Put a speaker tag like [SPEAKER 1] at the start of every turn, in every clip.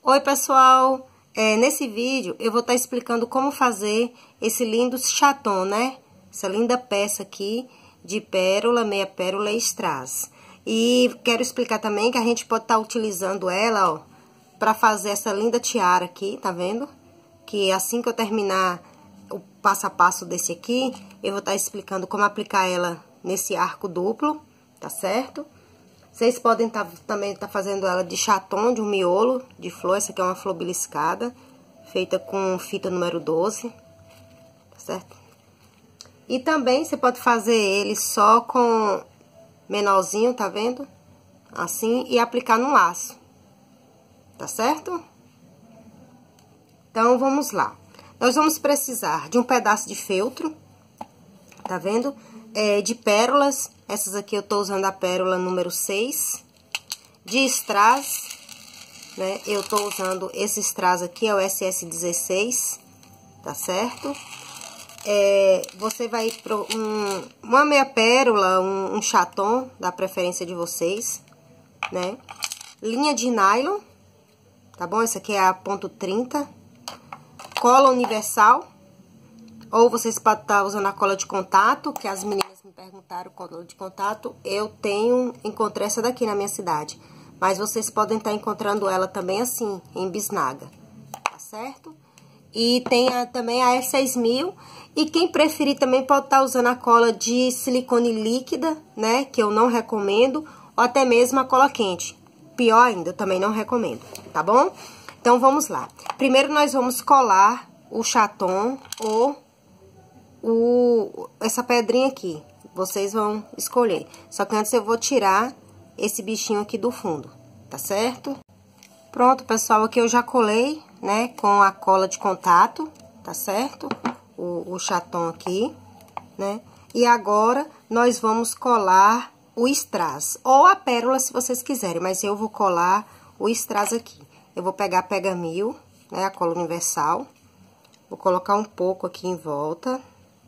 [SPEAKER 1] Oi pessoal, nesse vídeo eu vou estar explicando como fazer esse lindo chaton, né? Essa linda peça aqui de pérola, meia pérola e strass. E quero explicar também que a gente pode estar utilizando ela, ó, para fazer essa linda tiara aqui, tá vendo? Que assim que eu terminar o passo a passo desse aqui, eu vou estar explicando como aplicar ela nesse arco duplo, tá certo? Vocês podem também estar fazendo ela de chaton, de um miolo de flor. Essa aqui é uma flor beliscada, feita com fita número 12, tá certo? E também você pode fazer ele só com menorzinho, tá vendo? Assim, e aplicar no laço, tá certo? Então, vamos lá. Nós vamos precisar de um pedaço de feltro, tá vendo? De pérolas. Essas aqui eu tô usando a pérola número 6. De strass, né? Eu tô usando esse strass aqui, é o SS16, tá certo? Você vai pro uma meia pérola, um chaton, da preferência de vocês, né? Linha de nylon, tá bom? Essa aqui é a ponto 30. Cola universal, ou vocês podem estar usando a cola de contato, que as meninas me perguntaram cola de contato. Eu encontrei essa daqui na minha cidade, mas vocês podem estar encontrando ela também assim, em bisnaga, tá certo? E tem também a E6000, e quem preferir também pode estar usando a cola de silicone líquida, né, que eu não recomendo, ou até mesmo a cola quente. Pior ainda, eu também não recomendo, tá bom? Então, vamos lá. Primeiro, nós vamos colar o chaton ou essa pedrinha aqui. Vocês vão escolher. Só que antes eu vou tirar esse bichinho aqui do fundo, tá certo? Pronto, pessoal, aqui eu já colei, né, com a cola de contato, tá certo? O chaton aqui, né? E agora, nós vamos colar o strass, ou a pérola, se vocês quiserem, mas eu vou colar o strass aqui. Eu vou pegar pega-mil, né, a cola universal, vou colocar um pouco aqui em volta.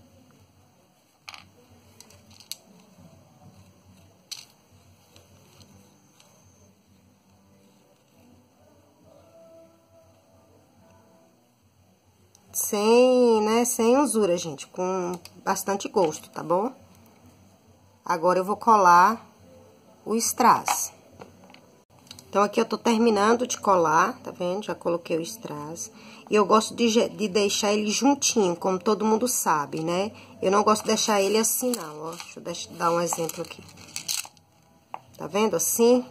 [SPEAKER 1] Sem usura, gente, com bastante gosto, tá bom? Agora, eu vou colar o strass. Então, aqui eu tô terminando de colar, tá vendo? Já coloquei o strass. E eu gosto de deixar ele juntinho, como todo mundo sabe, né? Eu não gosto de deixar ele assim, não, ó. Deixa eu dar um exemplo aqui. Tá vendo assim?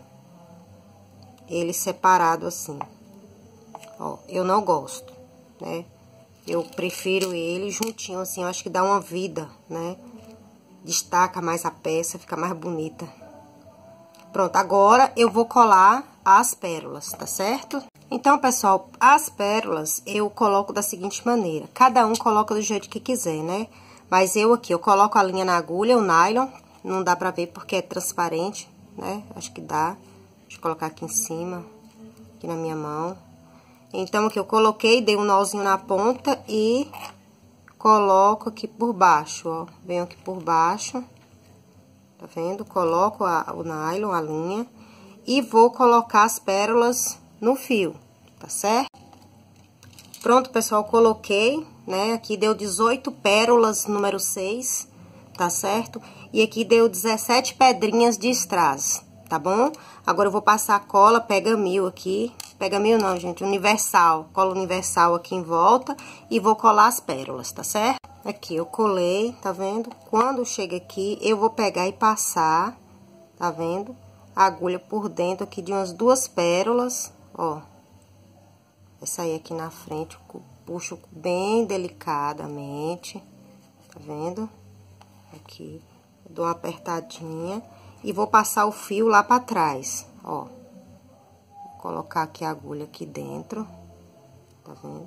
[SPEAKER 1] Ele separado assim. Ó, eu não gosto, né? Eu prefiro ele juntinho, assim, eu acho que dá uma vida, né? Destaca mais a peça, fica mais bonita. Pronto, agora eu vou colar as pérolas, tá certo? Então, pessoal, as pérolas eu coloco da seguinte maneira. Cada um coloca do jeito que quiser, né? Mas eu aqui, eu coloco a linha na agulha, o nylon. Não dá pra ver porque é transparente, né? Acho que dá. Deixa eu colocar aqui em cima, aqui na minha mão. Então, aqui eu coloquei, dei um nozinho na ponta e coloco aqui por baixo, ó. Venho aqui por baixo, tá vendo? Coloco o nylon, a linha, e vou colocar as pérolas no fio, tá certo? Pronto, pessoal, coloquei, né? Aqui deu 18 pérolas, número 6, tá certo? E aqui deu 17 pedrinhas de strass, tá bom? Agora, eu vou passar a cola pega-mil aqui. Pega-mil não, gente, universal. Cola universal aqui em volta e vou colar as pérolas, tá certo? Aqui, eu colei, tá vendo? Quando chega aqui, eu vou pegar e passar, tá vendo? A agulha por dentro aqui de umas 2 pérolas, ó. Vai sair aqui na frente, puxo bem delicadamente, tá vendo? Aqui, dou uma apertadinha e vou passar o fio lá pra trás, ó. Colocar aqui a agulha aqui dentro, tá vendo?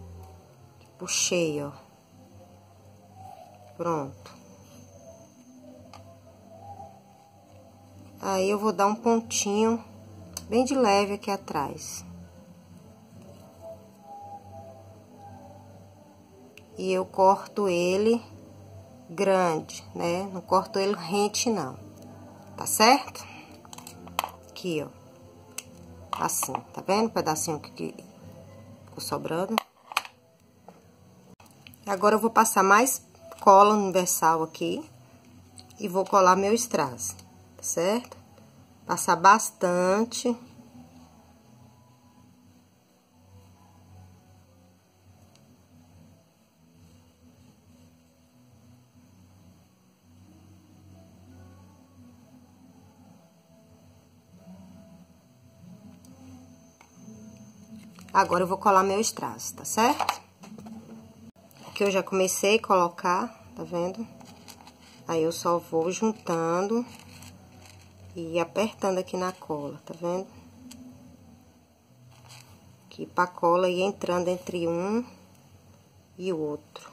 [SPEAKER 1] Puxei, ó. Pronto. Aí, eu vou dar um pontinho bem de leve aqui atrás. E eu corto ele grande, né? Não corto ele rente, não. Tá certo? Aqui, ó. Assim, tá vendo? O pedacinho que ficou sobrando. Agora, eu vou passar mais cola universal aqui. E vou colar meu strass, tá certo? Passar bastante. Agora, eu vou colar meu strass, tá certo? Aqui eu já comecei a colocar, tá vendo? Aí, eu só vou juntando e apertando aqui na cola, tá vendo? Aqui pra cola ir entrando entre um e o outro.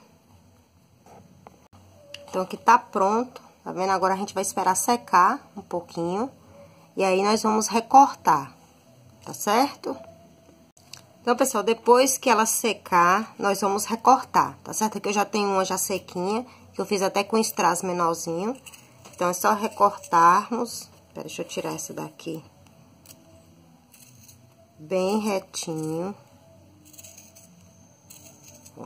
[SPEAKER 1] Então, aqui tá pronto, tá vendo? Agora, a gente vai esperar secar um pouquinho. E aí, nós vamos recortar, tá certo? Então, pessoal, depois que ela secar, nós vamos recortar, tá certo? Aqui eu já tenho uma já sequinha, que eu fiz até com strass menorzinho. Então, é só recortarmos. Pera, deixa eu tirar essa daqui. Bem retinho. Ó.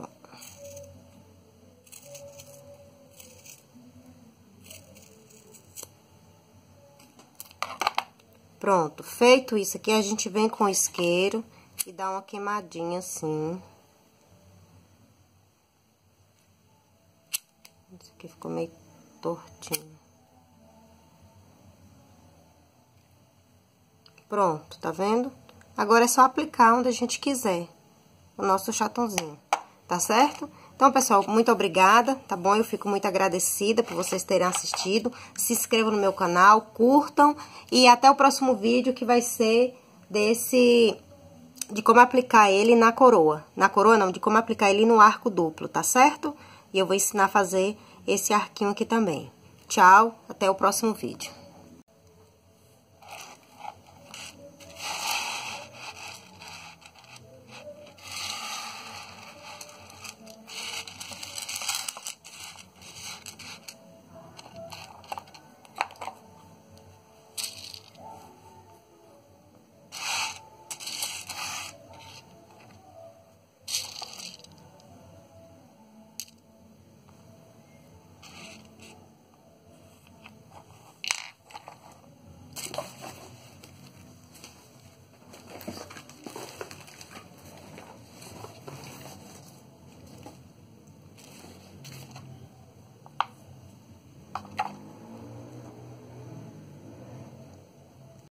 [SPEAKER 1] Pronto, feito isso aqui, a gente vem com o isqueiro e dá uma queimadinha assim. Isso aqui ficou meio tortinho. Pronto, tá vendo? Agora é só aplicar onde a gente quiser o nosso chatãozinho, tá certo? Então, pessoal, muito obrigada, tá bom? Eu fico muito agradecida por vocês terem assistido. Se inscrevam no meu canal, curtam e até o próximo vídeo que vai ser de como aplicar ele na coroa. Na coroa não, de como aplicar ele no arco duplo, tá certo? E eu vou ensinar a fazer esse arquinho aqui também. Tchau, até o próximo vídeo.